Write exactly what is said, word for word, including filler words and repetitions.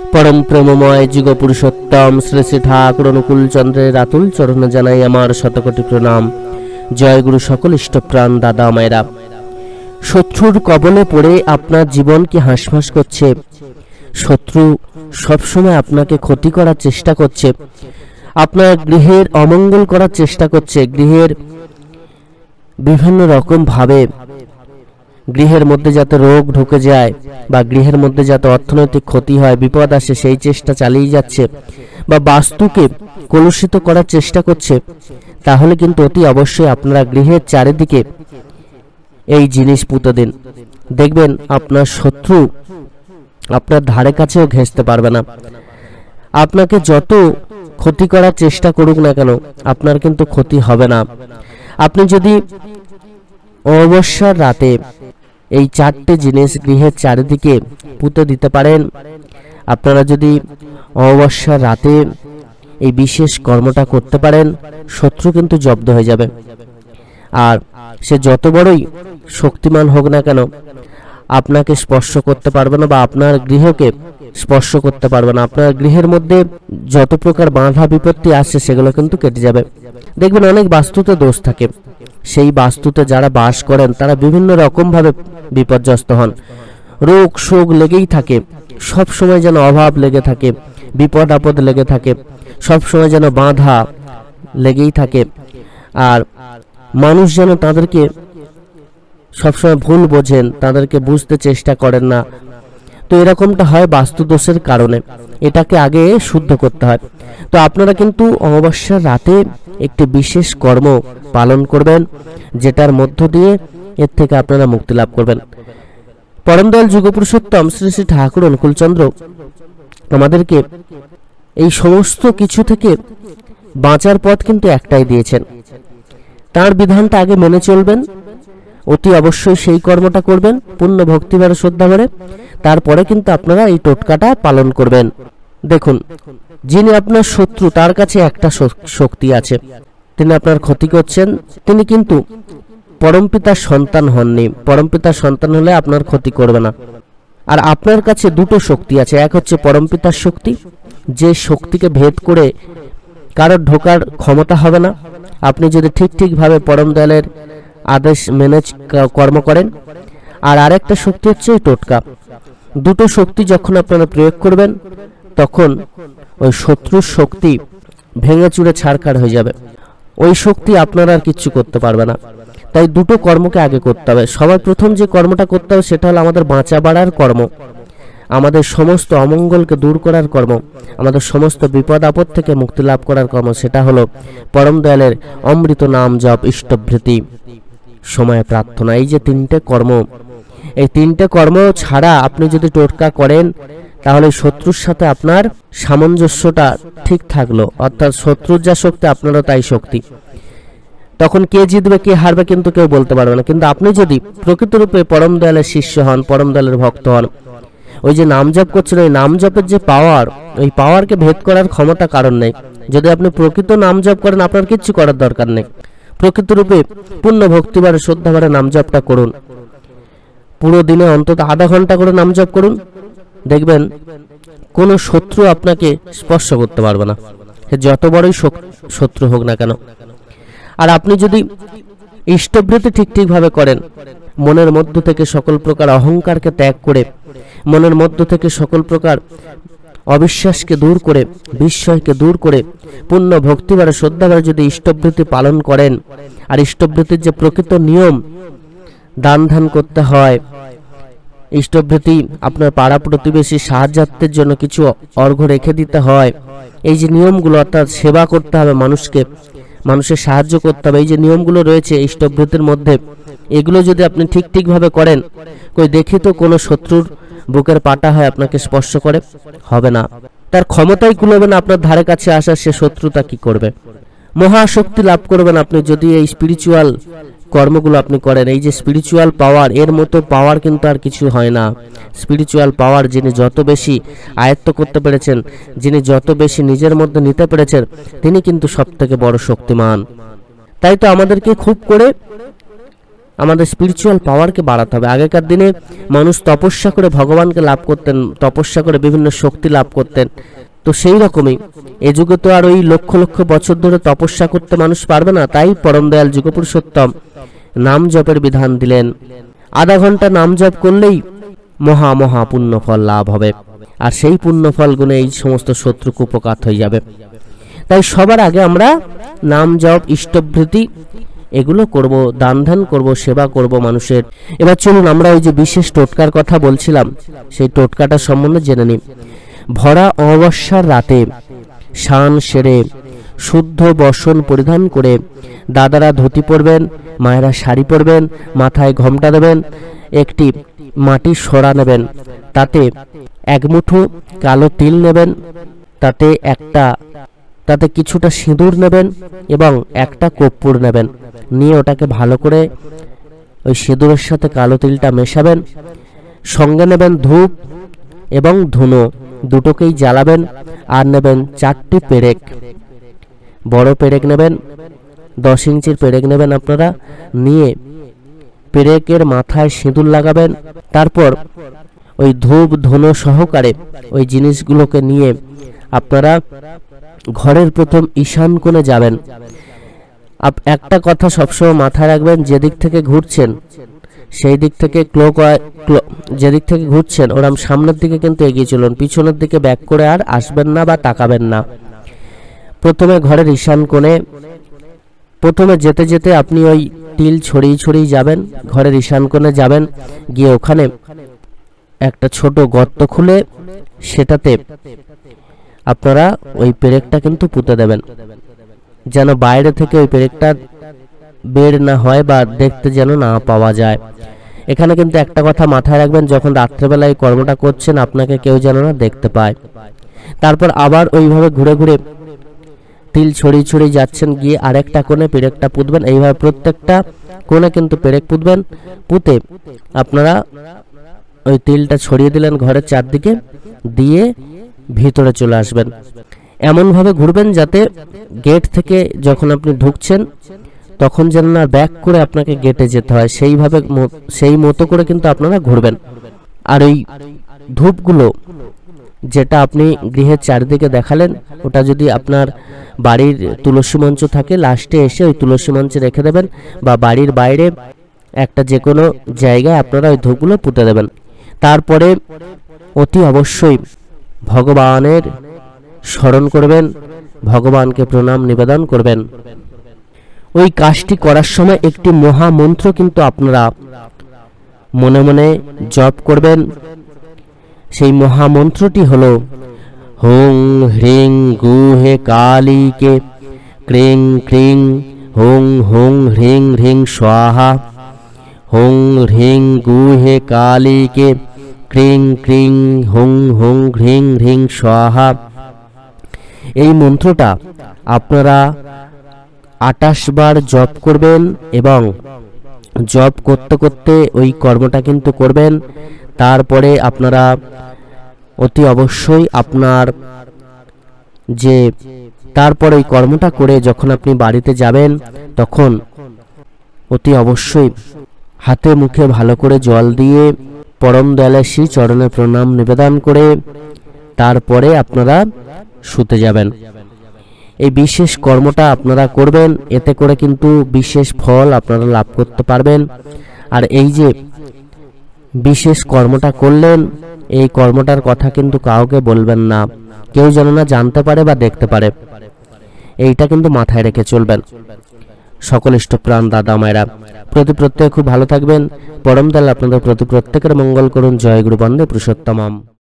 परम प्रेममय जुग पुरुषोत्तम श्री श्री ठाकुर अनुकूल चंद्रेर आतुल चरणे जानाई आमार शतकोटी प्रणाम। जय गुरु सकल इष्टप्राण दादा मायेरा। शत्रुर कबले पड़े आपनार जीवन की हासफास करछे, शत्रु सब समय आपनाके क्षति करार चेष्टा करछे, आपनार गृहेर अमंगल करार चेष्टा करछे, गृहेर विभिन्न रकम भावे गृहेर मध्य जाते रोग ढुके जाए बा गृहेर मध्य जाते अर्थनैतिक क्षति हय, विपद आसे सेई चेष्टा चालिये जाच्छे बा वास्तुके कलुषित करार चेष्टा करछे, ताहले किन्तु अति अवश्यई आपनारा गृहेर चारिदिके এই জিনিস পুঁতে দিন। দেখবেন আপনার শত্রু আপনার ধারে কাছেও ঘেঁষতে পারবে না। আপনাকে যত ক্ষতি করার চেষ্টা করুক না কেন আপনার কিন্তু ক্ষতি হবে না। আপনি যদি অমাবস্যার রাতে এই চারটি জিনিস গৃহের চারিদিকে পুঁতে দিতে পারেন, আপনারা যদি অমাবস্যার রাতে এই বিশেষ কর্মটা করতে পারেন, শত্রু কিন্তু জব্দ হয়ে যাবে। আর সে যত বড়ই শক্তিমান হোক না কেন আপনাকে স্পর্শ করতে পারবে না বা আপনার গৃহকে স্পর্শ করতে পারবে না। আপনার গৃহের মধ্যে যত প্রকার বাধা বিপত্তি আসছে সেগুলো কিন্তু কেটে যাবে। দেখবেন অনেক বাস্তুতে দোষ থাকে, সেই বাস্তুতে যারা বাস করেন তারা বিভিন্ন রকম ভাবে বিপর্যস্ত হন। রোগ শোক লেগেই থাকে, সব সময় যেন অভাব লেগে থাকে, বিপদ আপদ লেগে থাকে, সব সময় যেন বাধা লেগেই থাকে। আর মানুষ যেন তাদেরকে সবসময় ভুল বোঝেন, তাদেরকে বুঝতে চেষ্টা করেন না। তো এরকমটা হয় বাস্তুদোষের কারণে, এটাকে আগে শুদ্ধ করতে হয়। তো আপনারা কিন্তু অমাবস্যার রাতে একটি বিশেষ কর্ম পালন করবেন, যেটার মধ্য দিয়ে এর থেকে আপনারা মুক্তি লাভ করবেন। পরম দয়াল যুগপুরুষোত্তম শ্রী শ্রী ঠাকুর অনুকূলচন্দ্র আমাদেরকে এই সমস্ত কিছু থেকে বাঁচার পথ কিন্তু একটাই দিয়েছেন। তার বিধানটা আগে মেনে চলবেন, অতি অবশ্যই সেই কর্মটা করবেন পূর্ণ ভক্তিভাবে শ্রদ্ধা ভরে, তারপরে কিন্তু আপনারা এই টোটকাটা পালন করবেন। দেখুন, যিনি আপনার শত্রু তার কাছে একটা শক্তি আছে, তিনি আপনার ক্ষতি করছেন, তিনি কিন্তু পরমপিতার সন্তান হননি। পরমপিতার সন্তান হলে আপনার ক্ষতি করবে না। আর আপনার কাছে দুটো শক্তি আছে, এক হচ্ছে পরমপিতার শক্তি, যে শক্তিকে ভেদ করে কারোর ঢোকার ক্ষমতা হবে না আপনি যদি ঠিক ঠিকভাবে পরম দয়ালের আদেশ মেনে কর্ম করেন। আর আরেকটা শক্তি হচ্ছে টোটকা। দুটো শক্তি যখন আপনারা প্রয়োগ করবেন তখন ওই শত্রুর শক্তি ভেঙে চুরে ছাড়খাড় হয়ে যাবে, ওই শক্তি আপনারা আর কিচ্ছু করতে পারবে না। তাই দুটো কর্মকে আগে করতে হবে। সবার প্রথম যে কর্মটা করতে হবে সেটা হলো আমাদের বাঁচা বাড়ার কর্ম, আমাদের সমস্ত অমঙ্গলকে দূর করার কর্ম, আমাদের সমস্ত বিপদ আপদ থেকে মুক্তি লাভ করার কর্ম, সেটা হলো পরম দয়ালের অমৃত নাম জপ, ইষ্টভৃতি, সময় প্রার্থনা। এই যে তিনটে কর্ম, এই তিনটে কর্ম ছাড়া আপনি যদি টোটকা করেন তাহলে শত্রুর সাথে আপনার সামঞ্জস্যটা ঠিক থাকলো, অর্থাৎ শত্রুর যা শক্তি আপনারও তাই শক্তি। তখন কে জিতবে কে হারবে কিন্তু কেউ বলতে পারবে না। কিন্তু আপনি যদি প্রকৃতরূপে পরম দয়ালের শিষ্য হন, পরম দয়ালের ভক্ত হন, ওই যে নাম জপ করছেন, ওই নাম জপের যে পাওয়ার, ওই পাওয়ারকে ভেদ করার ক্ষমতা কারণ নেই। যদি আপনি প্রকৃত নাম জপ করেন আপনার কিচ্ছু করার দরকার নেই। প্রকৃতরূপে পূর্ণ ভক্তিবারে শ্রদ্ধাবারে নাম জপটা করুন, পুরো দিনে অন্তত আধা ঘন্টা করে নাম জপ করুন, দেখবেন কোনো শত্রু আপনাকে স্পর্শ করতে পারবে না, যত বড়ই শত্রু হোক না কেন। আর আপনি যদি ইষ্টভৃতি ঠিক ঠিকভাবে করেন, মনের মধ্য থেকে সকল প্রকার অহংকারকে ত্যাগ করে, মনের মধ্য থেকে সকল প্রকার অবিশ্বাসকে দূর করে, বিস্ময়কে দূর করে পূর্ণ ভক্তিবারে শ্রদ্ধাবারে যদি ইষ্টভৃতি পালন করেন, আর ইষ্টভৃতির যে প্রকৃত নিয়ম, দান ধ্যান করতে হয়, ইষ্টভৃতি আপনার পাড়া প্রতিবেশী সাহায্যার্থের জন্য কিছু অর্ঘ্য রেখে দিতে হয়, এই যে নিয়মগুলো, অর্থাৎ সেবা করতে হবে মানুষকে, মানুষের সাহায্য করতে হবে, এই যে নিয়মগুলো রয়েছে ইষ্টভৃতির মধ্যে, এগুলো যদি আপনি ঠিক ঠিকভাবে করেন, কই দেখি তো কোনো শত্রুর বুকের পাটা হয় আপনাকে স্পর্শ করে? হবে না, তার ক্ষমতাই কুলোবে না আপনার ধারে কাছে আসার, সে শত্রুতা কি করবে? মহাশক্তি লাভ করবেন আপনি যদি এই স্পিরিচুয়াল কর্মগুলো আপনি করেন। এই যে স্পিরিচুয়াল পাওয়ার, এর মতো পাওয়ার কিন্তু আর কিছু হয় না। স্পিরিচুয়াল পাওয়ার যিনি যত বেশি আয়ত্ত করতে পেরেছেন, যিনি যত বেশি নিজের মধ্যে নিতে পেরেছেন, তিনি কিন্তু সব থেকে বড় শক্তিমান। তাই তো আমাদেরকে খুব করে আমাদের স্পিরিচুয়াল পাওয়ারকে বাড়াতে হবে। আগেকার দিনে মানুষ তপস্যা করে ভগবানকে লাভ করতেন, তপস্যা করে বিভিন্ন শক্তি লাভ করতেন। তো সেই রকমই এ যুগে তো আর ওই লক্ষ লক্ষ বছর ধরে তপস্যা করতে মানুষ পারবে না। তাই পরম দয়াল যুগপুরুষোত্তম নাম জপের বিধান দিলেন। আধা ঘন্টা নাম জপ করলেই মহা মহা পুণ্যফল লাভ হবে, আর সেই পুণ্যফল গুণে এই সমস্ত শত্রু কুপকাত হয়ে যাবে। তাই সবার আগে আমরা নাম জপ, ইষ্টভৃতি এগুলো করব, দান ধ্যান করব, সেবা করব মানুষের। এবার চলুন আমরা ওই যে বিশেষ টোটকার কথা বলছিলাম, সেই টোটকাটা সম্বন্ধে জেনে নিই। ভরা অমাবস্যার রাতে স্নান সেরে শুদ্ধ বসন পরিধান করে দাদারা ধুতি পরবেন, মায়েরা শাড়ি পরবেন, মাথায় ঘোমটা দেবেন, একটি মাটির সরা নেবেন, তাতে এক মুঠো কালো তিল নেবেন, তাতে একটা তাতে কিছুটা সিঁদুর নেবেন এবং একটা কর্পূর নেবেন, নিয়ে ওটাকে ভালো করে ওই সিঁদুরের সাথে কালো তিলটা মেশাবেন। সঙ্গে নেবেন ধূপ এবং ধুনো, দুটোকেই জ্বালাবেন। আর নেবেন চারটি পেরেক, বড় পেরেক নেবেন, দশ ইঞ্চির পেরেক নেবেন আপনারা, নিয়ে পেরেকের মাথায় সিঁদুর লাগাবেন। তারপর ওই ধূপ ধুনো সহকারে ওই জিনিসগুলোকে নিয়ে আপনারা ঘরের প্রথম ঈশান কোণে যাবেন। একটা কথা সবসময় মাথায় রাখবেন, যেদিক থেকে ঘুরছেন সেই দিক থেকে ক্লোক যেদিক থেকে ঘুরছেন ওরম সামনের দিকে কিন্তু এগিয়ে চলুন, পিছনের দিকে ব্যাক করে আর আসবেন না বা তাকাবেন না। প্রথমে ঘরের ঈশান কোণে প্রথমে যেতে যেতে আপনি ওই তিল ছড়িয়ে ছড়িয়ে যাবেন, ঘরের ঈশান কোণে যাবেন, গিয়ে ওখানে একটা ছোট গর্ত খুলে সেটাতে আপনারা ওই পেরেকটা কিন্তু পুঁতে দেবেন, যেন বাইরে থেকে ওই পেরেকটা বের না হয় বা দেখতে যেন না পাওয়া যায়। এখানে কিন্তু একটা কথা মাথায় রাখবেন, যখন রাত্রেবেলায় কর্মটা করছেন আপনাকে কেউ যেন না দেখতে পায়। তারপর আবার ওইভাবে ঘুরে ঘুরে তিল ছড়িয়ে ছড়িয়ে যাচ্ছেন, গিয়ে আরেকটা কোণে পেরেকটা পুঁতবেন। এইভাবে প্রত্যেকটা কোণে কিন্তু পেরেক পুঁতবেন। পুঁতে আপনারা ওই তিলটা ছড়িয়ে দিলেন ঘরের চারদিকে, দিয়ে ভিতরে চলে আসবেন। এমনভাবে ঘুরবেন যাতে গেট থেকে যখন আপনি ঢুকছেন তখন যেন না ব্যাক করে আপনাকে গেটে যেতে হয়, সেইভাবে সেই মতো করে কিন্তু আপনারা ঘুরবেন। আর ওই ধূপগুলো যেটা আপনি গৃহের চারিদিকে দেখালেন, ওটা যদি আপনার বাড়ির তুলসী মঞ্চ থাকে লাস্টে এসে ওই তুলসী মঞ্চে রেখে দেবেন, বা বাড়ির বাইরে একটা যে কোনো জায়গায় আপনারা ওই ধূপগুলো পুঁতে দেবেন। তারপরে অতি অবশ্যই ভগবানের স্মরণ করবেন, ভগবানকে প্রণাম নিবেদন করবেন। ওই কাজটি করার সময় একটি মহামন্ত্র কিন্তু আপনারা মনে মনে জপ করবেন। সেই মহামন্ত্রটি হলো হুং হ্রিং গুহে কালীকে ক্রিং ক্রিং হুং হুং হ্রিং হ্রিং স্বাহা, হুং হ্রিং গুহে কালীকে ক্রিং ক্রিং হুং হুং হ্রিং হ্রিং স্বাহা। এই মন্ত্রটা আপনারা আটাশ বার জপ করবেন এবং জপ করতে করতে ওই কর্মটা কিন্তু করবেন। তারপরে আপনারা অতি অবশ্যই আপনার যে তারপর ওই কর্মটা করে যখন আপনি বাড়িতে যাবেন তখন অতি অবশ্যই হাতে মুখে ভালো করে জল দিয়ে পরম দয়ালের শ্রী চরণে প্রণাম নিবেদন করে তারপরে আপনারা শুতে যাবেন। এই বিশেষ কর্মটা আপনারা করবেন, এতে করে কিন্তু বিশেষ ফল আপনারা লাভ করতে পারবেন। আর এই যে বিশেষ কর্মটা করলেন, এই কর্মটার কথা কিন্তু কাউকে বলবেন না, কেউ যেন না জানতে পারে বা দেখতে পারে, এইটা কিন্তু মাথায় রেখে চলবেন। সকল ইষ্টপ্রাণ দাদা মায়েরা প্রতি প্রত্যেকে খুব ভালো থাকবেন। পরম দয়াল আপনাদের প্রতি প্রত্যেকের মঙ্গল করুন। জয় গুরু বন্দে পুরুষোত্তমম।